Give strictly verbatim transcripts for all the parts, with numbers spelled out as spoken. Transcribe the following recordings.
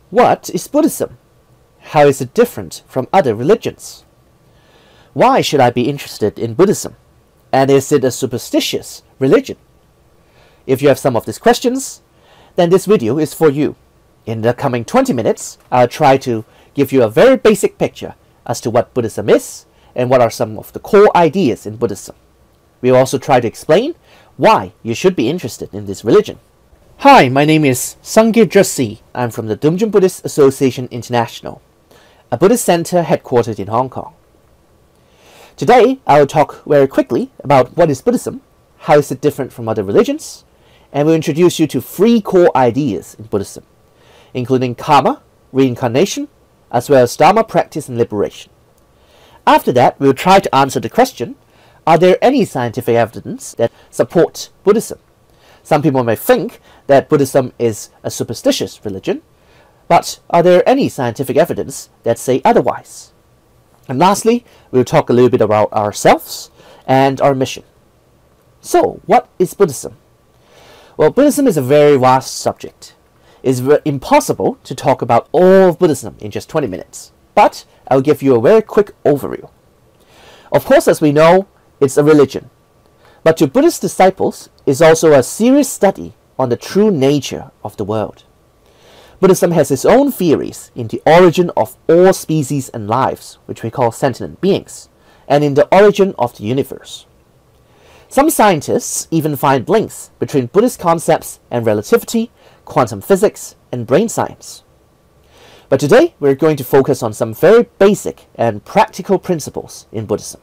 What is Buddhism? How is it different from other religions? Why should I be interested in Buddhism? And is it a superstitious religion? If you have some of these questions, then this video is for you. In the coming twenty minutes, I'll try to give you a very basic picture as to what Buddhism is and what are some of the core ideas in Buddhism. We'll also try to explain why you should be interested in this religion. Hi, my name is Sangye Drasi. I'm from the Dudjom Buddhist Association International, a Buddhist center headquartered in Hong Kong. Today, I will talk very quickly about what is Buddhism, how is it different from other religions, and we'll introduce you to three core ideas in Buddhism, including karma, reincarnation, as well as Dharma Practice Liberation. After that, we'll try to answer the question, are there any scientific evidence that support Buddhism? Some people may think that Buddhism is a superstitious religion, but are there any scientific evidence that say otherwise? And lastly, we'll talk a little bit about ourselves and our mission. So, what is Buddhism? Well, Buddhism is a very vast subject. It's impossible to talk about all of Buddhism in just twenty minutes, but I'll give you a very quick overview. Of course, as we know, it's a religion. But to Buddhist disciples, is also a serious study on the true nature of the world. Buddhism has its own theories in the origin of all species and lives, which we call sentient beings, and in the origin of the universe. Some scientists even find links between Buddhist concepts and relativity, quantum physics, and brain science. But today, we're going to focus on some very basic and practical principles in Buddhism.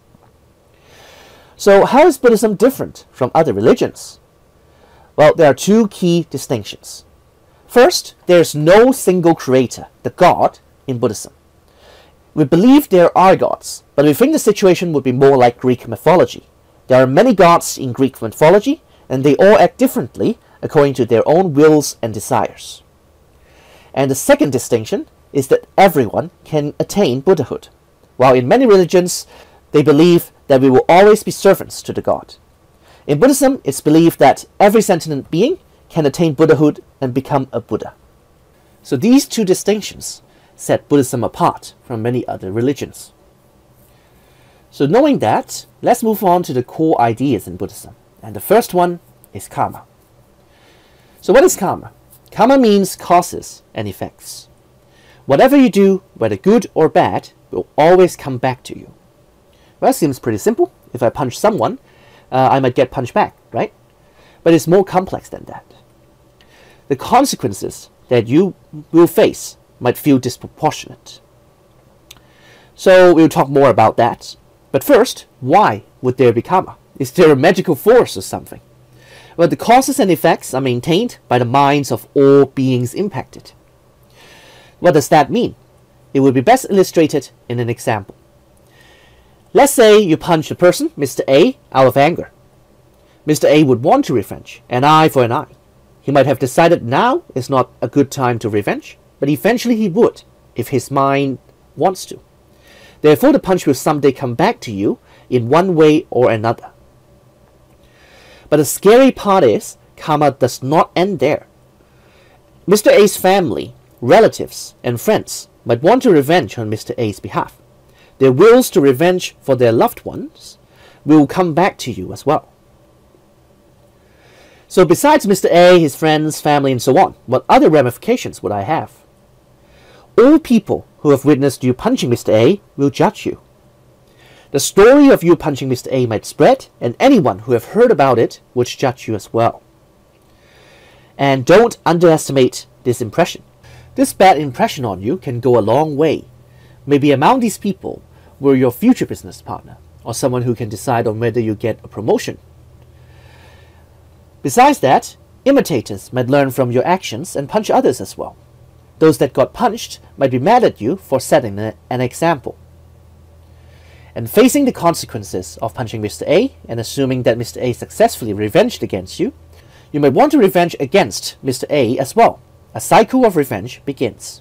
So how is Buddhism different from other religions? Well, there are two key distinctions. First, there is no single creator, the God, in Buddhism. We believe there are gods, but we think the situation would be more like Greek mythology. There are many gods in Greek mythology, and they all act differently according to their own wills and desires. And the second distinction is that everyone can attain Buddhahood, while in many religions, they believe that we will always be servants to the God. In Buddhism, it's believed that every sentient being can attain Buddhahood and become a Buddha. So these two distinctions set Buddhism apart from many other religions. So knowing that, let's move on to the core ideas in Buddhism. And the first one is karma. So what is karma? Karma means causes and effects. Whatever you do, whether good or bad, will always come back to you. Well, that seems pretty simple. If I punch someone, uh, I might get punched back, right? But it's more complex than that. The consequences that you will face might feel disproportionate. So we'll talk more about that. But first, why would there be karma? Is there a magical force or something? Well, the causes and effects are maintained by the minds of all beings impacted. What does that mean? It would be best illustrated in an example. Let's say you punch the person, Mister A, out of anger. Mister A would want to revenge, an eye for an eye. He might have decided now is not a good time to revenge, but eventually he would, if his mind wants to. Therefore, the punch will someday come back to you in one way or another. But the scary part is, karma does not end there. Mister A's family, relatives, and friends might want to revenge on Mister A's behalf. Their wills to revenge for their loved ones will come back to you as well. So besides Mister A, his friends, family, and so on, what other ramifications would I have? All people who have witnessed you punching Mister A will judge you. The story of you punching Mister A might spread, and anyone who have heard about it would judge you as well. And don't underestimate this impression. This bad impression on you can go a long way. Maybe among these people were your future business partner, or someone who can decide on whether you get a promotion. Besides that, imitators might learn from your actions and punch others as well. Those that got punched might be mad at you for setting an example. And facing the consequences of punching Mister A and assuming that Mister A successfully revenged against you, you might want to revenge against Mister A as well. A cycle of revenge begins.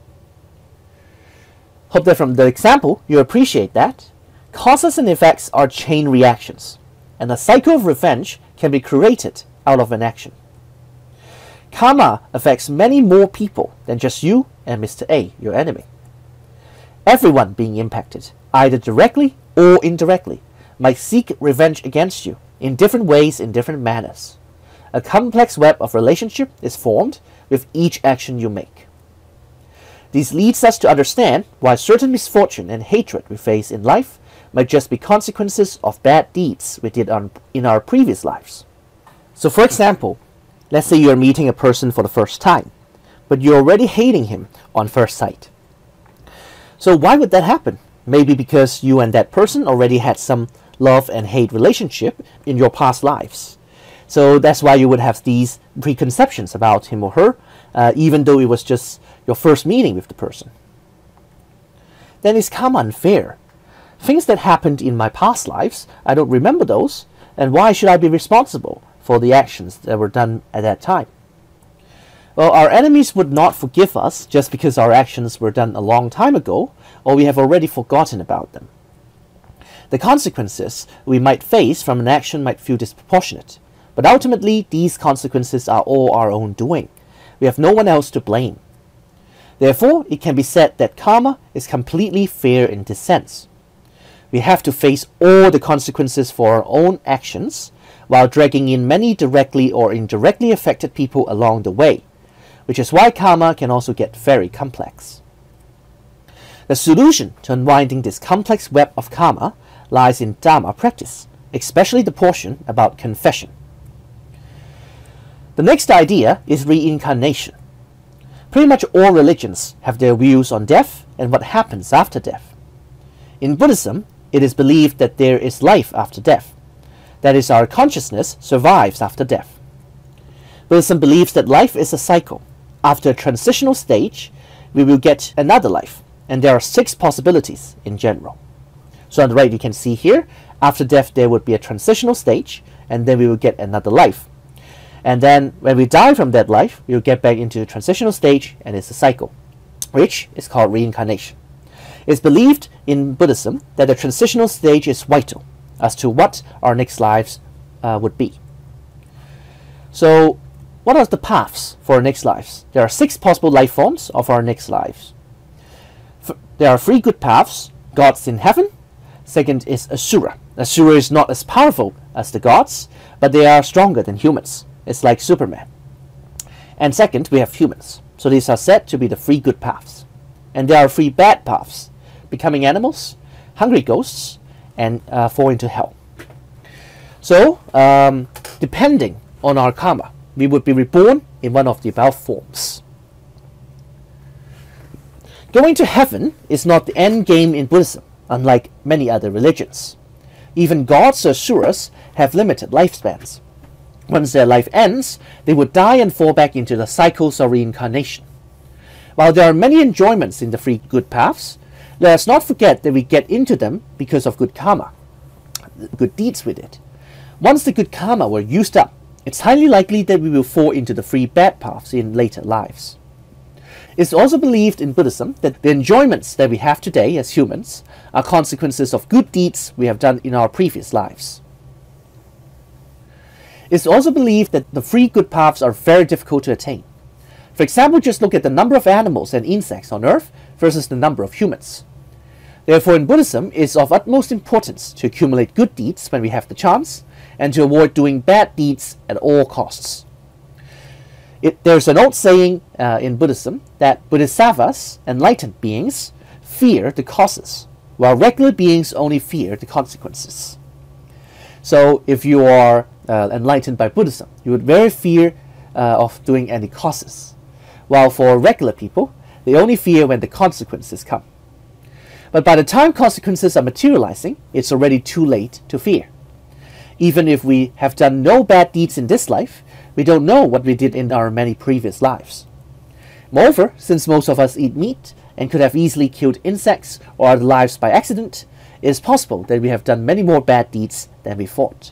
Hope that from the example you appreciate that causes and effects are chain reactions, and a cycle of revenge can be created out of an action. Karma affects many more people than just you and Mister A, your enemy. Everyone being impacted, either directly or indirectly, might seek revenge against you in different ways, in different manners. A complex web of relationship is formed with each action you make. This leads us to understand why certain misfortune and hatred we face in life might just be consequences of bad deeds we did on, in our previous lives. So for example, let's say you're meeting a person for the first time, but you're already hating him on first sight. So why would that happen? Maybe because you and that person already had some love and hate relationship in your past lives. So that's why you would have these preconceptions about him or her, uh, even though it was just your first meeting with the person. Then is karma unfair? Things that happened in my past lives, I don't remember those, and why should I be responsible for the actions that were done at that time? Well, our enemies would not forgive us just because our actions were done a long time ago, or we have already forgotten about them. The consequences we might face from an action might feel disproportionate, but ultimately these consequences are all our own doing. We have no one else to blame. Therefore, it can be said that karma is completely fair in this sense. We have to face all the consequences for our own actions, while dragging in many directly or indirectly affected people along the way, which is why karma can also get very complex. The solution to unwinding this complex web of karma lies in Dharma practice, especially the portion about confession. The next idea is reincarnation. Pretty much all religions have their views on death and what happens after death. In Buddhism, it is believed that there is life after death. That is, our consciousness survives after death. Buddhism believes that life is a cycle. After a transitional stage, we will get another life, and there are six possibilities in general. So on the right you can see here, after death there would be a transitional stage, and then we will get another life. And then when we die from that life, we will get back into the transitional stage, and it's a cycle, which is called reincarnation. It's believed in Buddhism that the transitional stage is vital as to what our next lives uh, would be. So what are the paths for our next lives? There are six possible life forms of our next lives. F there are three good paths: gods in heaven. Second is Asura. Asura is not as powerful as the gods, but they are stronger than humans. It's like Superman. And second, we have humans. So these are said to be the three good paths. And there are three bad paths: becoming animals, hungry ghosts, and uh, fall into hell. So, um, depending on our karma, we would be reborn in one of the above forms. Going to heaven is not the end game in Buddhism, unlike many other religions. Even gods or asuras have limited lifespans. Once their life ends, they would die and fall back into the cycles of reincarnation. While there are many enjoyments in the three good paths, let us not forget that we get into them because of good karma, good deeds we did. Once the good karma were used up, it's highly likely that we will fall into the three bad paths in later lives. It's also believed in Buddhism that the enjoyments that we have today as humans are consequences of good deeds we have done in our previous lives. It's also believed that the three good paths are very difficult to attain. For example, just look at the number of animals and insects on Earth versus the number of humans. Therefore, in Buddhism, it is of utmost importance to accumulate good deeds when we have the chance, and to avoid doing bad deeds at all costs. It, there's an old saying uh, in Buddhism that Bodhisattvas, enlightened beings, fear the causes, while regular beings only fear the consequences. So if you are uh, enlightened by Buddhism, you would very fear uh, of doing any causes, while for regular people, they only fear when the consequences come. But by the time consequences are materializing, it's already too late to fear. Even if we have done no bad deeds in this life, we don't know what we did in our many previous lives. Moreover, since most of us eat meat and could have easily killed insects or other lives by accident, it is possible that we have done many more bad deeds than we thought.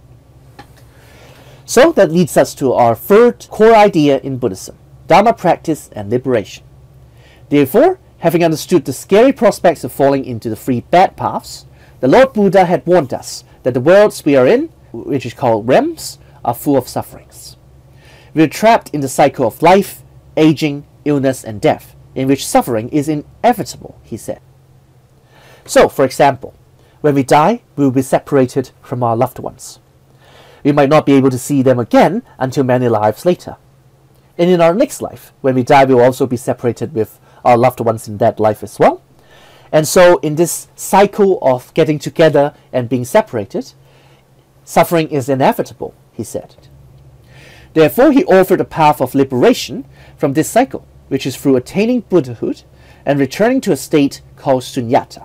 So that leads us to our third core idea in Buddhism: Dharma practice and liberation. Therefore, having understood the scary prospects of falling into the three bad paths, the Lord Buddha had warned us that the worlds we are in, which is called realms, are full of sufferings. We are trapped in the cycle of life, aging, illness, and death, in which suffering is inevitable, he said. So, for example, when we die, we will be separated from our loved ones. We might not be able to see them again until many lives later. And in our next life, when we die, we will also be separated with our loved ones in that life as well. And so in this cycle of getting together and being separated, suffering is inevitable, he said. Therefore, he offered a path of liberation from this cycle, which is through attaining Buddhahood and returning to a state called sunyata.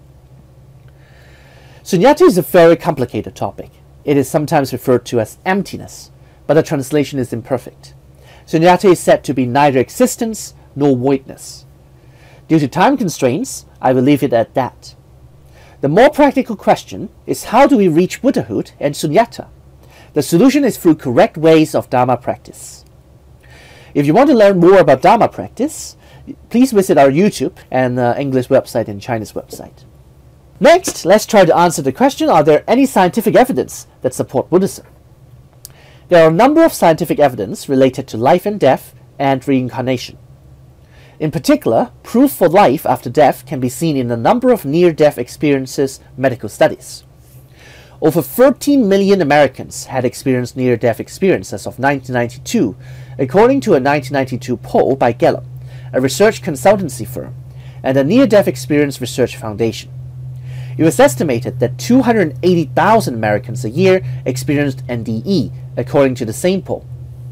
Sunyata is a very complicated topic. It is sometimes referred to as emptiness, but the translation is imperfect. Sunyata is said to be neither existence nor voidness. Due to time constraints, I will leave it at that. The more practical question is, how do we reach Buddhahood and sunyata? The solution is through correct ways of Dharma practice. If you want to learn more about Dharma practice, please visit our YouTube and uh, English website and Chinese website. Next, let's try to answer the question, are there any scientific evidence that support Buddhism? There are a number of scientific evidence related to life and death and reincarnation. In particular, proof for life after death can be seen in a number of near-death experiences medical studies. Over thirteen million Americans had experienced near-death experiences as of nineteen ninety-two, according to a nineteen ninety-two poll by Gallup, a research consultancy firm, and the Near-Death Experience Research Foundation. It was estimated that two hundred eighty thousand Americans a year experienced N D E, according to the same poll.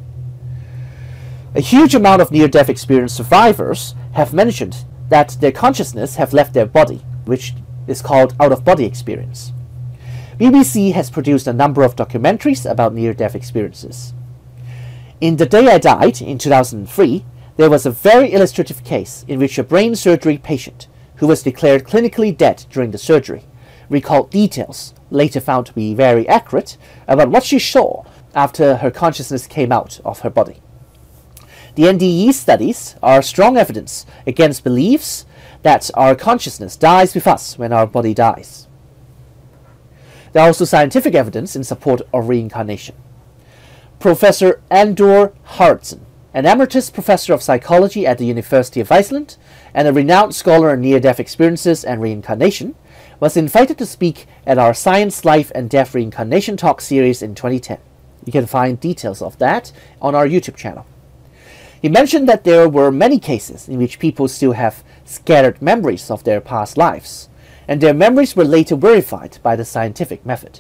A huge amount of near-death experience survivors have mentioned that their consciousness have left their body, which is called out-of-body experience. B B C has produced a number of documentaries about near-death experiences. In The Day I Died, in two thousand three, there was a very illustrative case in which a brain surgery patient who was declared clinically dead during the surgery recalled details, later found to be very accurate, about what she saw after her consciousness came out of her body. The N D E studies are strong evidence against beliefs that our consciousness dies with us when our body dies. There are also scientific evidence in support of reincarnation. Professor Andor Hartson, an emeritus professor of psychology at the University of Iceland and a renowned scholar on near-death experiences and reincarnation, was invited to speak at our Science, Life and Death Reincarnation Talk series in twenty ten. You can find details of that on our YouTube channel. He mentioned that there were many cases in which people still have scattered memories of their past lives, and their memories were later verified by the scientific method.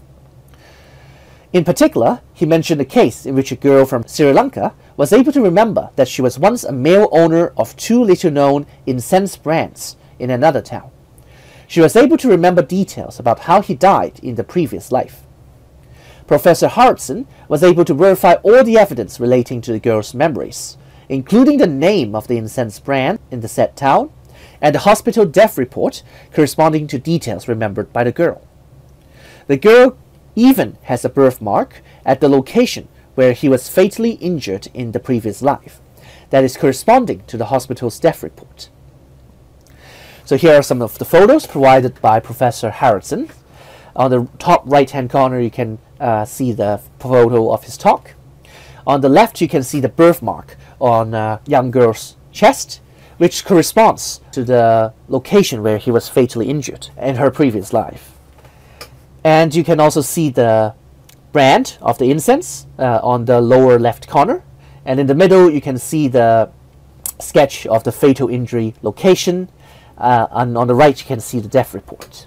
In particular, he mentioned a case in which a girl from Sri Lanka was able to remember that she was once a male owner of two little-known incense brands in another town. She was able to remember details about how he died in the previous life. Professor Hartson was able to verify all the evidence relating to the girl's memories, including the name of the incense brand in the said town, and the hospital death report corresponding to details remembered by the girl. The girl even has a birthmark at the location where he was fatally injured in the previous life, that is corresponding to the hospital's death report. So here are some of the photos provided by Professor Harrison. On the top right-hand corner, you can uh, see the photo of his talk. On the left, you can see the birthmark on a young girl's chest, which corresponds to the location where he was fatally injured in her previous life. And you can also see the brand of the incense uh, on the lower left corner. And in the middle, you can see the sketch of the fatal injury location. Uh, and on the right, you can see the death report.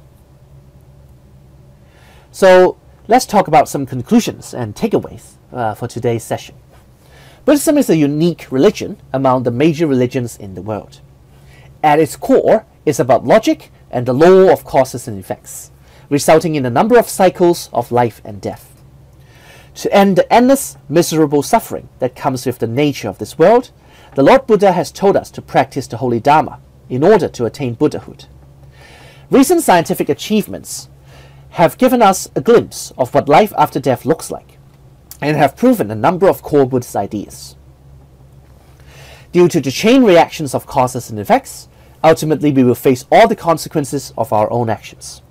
So let's talk about some conclusions and takeaways uh, for today's session. Buddhism is a unique religion among the major religions in the world. At its core, it's about logic and the law of causes and effects, resulting in a number of cycles of life and death. To end the endless, miserable suffering that comes with the nature of this world, the Lord Buddha has told us to practice the Holy Dharma in order to attain Buddhahood. Recent scientific achievements have given us a glimpse of what life after death looks like, and have proven a number of core Buddhist ideas. Due to the chain reactions of causes and effects, ultimately we will face all the consequences of our own actions.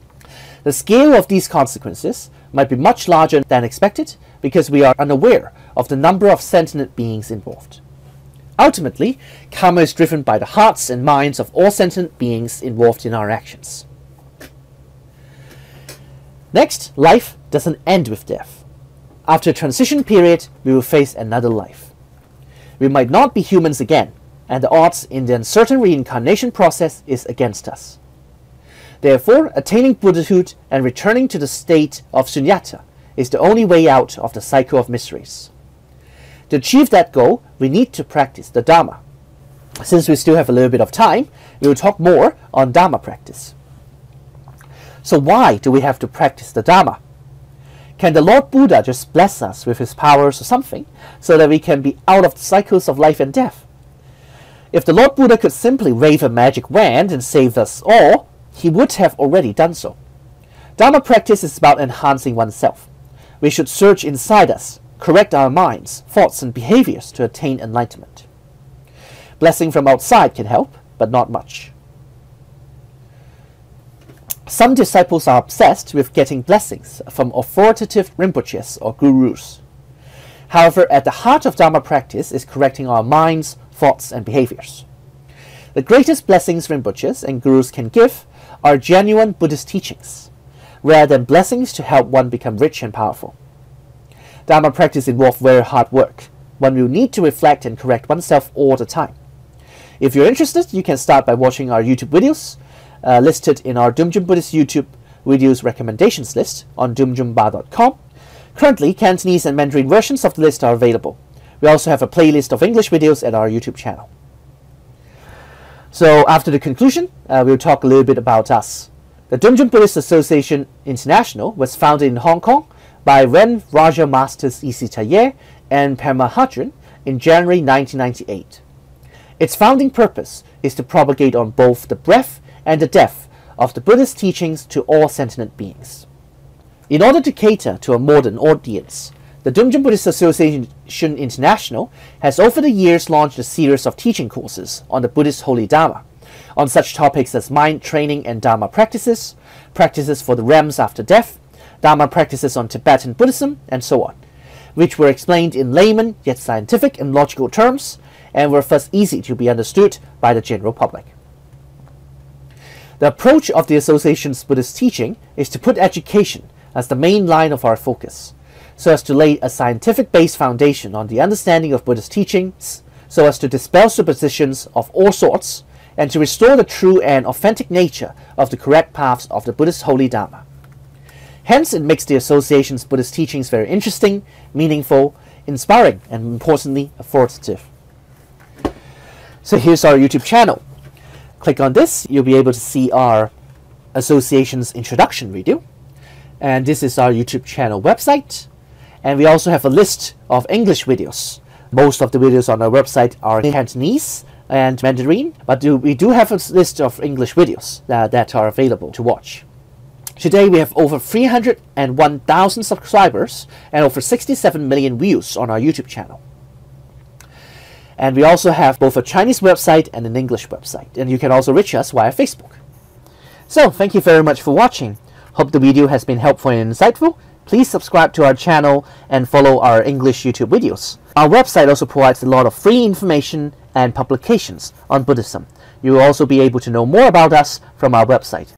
The scale of these consequences might be much larger than expected because we are unaware of the number of sentient beings involved. Ultimately, karma is driven by the hearts and minds of all sentient beings involved in our actions. Next, life doesn't end with death. After a transition period, we will face another life. We might not be humans again, and the odds in the uncertain reincarnation process is against us. Therefore, attaining Buddhahood and returning to the state of sunyata is the only way out of the cycle of miseries. To achieve that goal, we need to practice the Dharma. Since we still have a little bit of time, we will talk more on Dharma practice. So why do we have to practice the Dharma? Can the Lord Buddha just bless us with his powers or something, so that we can be out of the cycles of life and death? If the Lord Buddha could simply wave a magic wand and save us all, he would have already done so. Dharma practice is about enhancing oneself. We should search inside us, correct our minds, thoughts and behaviors to attain enlightenment. Blessing from outside can help, but not much. Some disciples are obsessed with getting blessings from authoritative rinpoches or gurus. However, at the heart of Dharma practice is correcting our minds, thoughts and behaviors. The greatest blessings rinpoches and gurus can give are genuine Buddhist teachings, rather than blessings to help one become rich and powerful. Dharma practice involves very hard work. One will need to reflect and correct oneself all the time. If you're interested, you can start by watching our YouTube videos uh, listed in our Dudjom Buddhist YouTube videos recommendations list on dudjom ba dot com. Currently, Cantonese and Mandarin versions of the list are available. We also have a playlist of English videos at our YouTube channel. So after the conclusion, uh, we'll talk a little bit about us. The Dudjom Buddhist Association International was founded in Hong Kong by Ren Raja Masters Isi Taye and Paramahansa in January nineteen ninety-eight. Its founding purpose is to propagate on both the breadth and the depth of the Buddhist teachings to all sentient beings. In order to cater to a modern audience, the Dudjom Buddhist Association International has over the years launched a series of teaching courses on the Buddhist Holy Dharma, on such topics as mind training and Dharma practices, practices for the realms after death, Dharma practices on Tibetan Buddhism, and so on, which were explained in layman yet scientific and logical terms, and were thus easy to be understood by the general public. The approach of the Association's Buddhist teaching is to put education as the main line of our focus, so as to lay a scientific-based foundation on the understanding of Buddhist teachings, so as to dispel superstitions of all sorts, and to restore the true and authentic nature of the correct paths of the Buddhist Holy Dharma. Hence, it makes the Association's Buddhist teachings very interesting, meaningful, inspiring, and importantly, authoritative. So here's our YouTube channel. Click on this, you'll be able to see our Association's introduction video. And this is our YouTube channel website. And we also have a list of English videos. Most of the videos on our website are in Cantonese and Mandarin, but do, we do have a list of English videos that, that are available to watch. Today we have over three hundred one thousand subscribers and over sixty-seven million views on our YouTube channel. And we also have both a Chinese website and an English website, and you can also reach us via Facebook. So, thank you very much for watching. Hope the video has been helpful and insightful. Please subscribe to our channel and follow our English YouTube videos. Our website also provides a lot of free information and publications on Buddhism. You will also be able to know more about us from our website.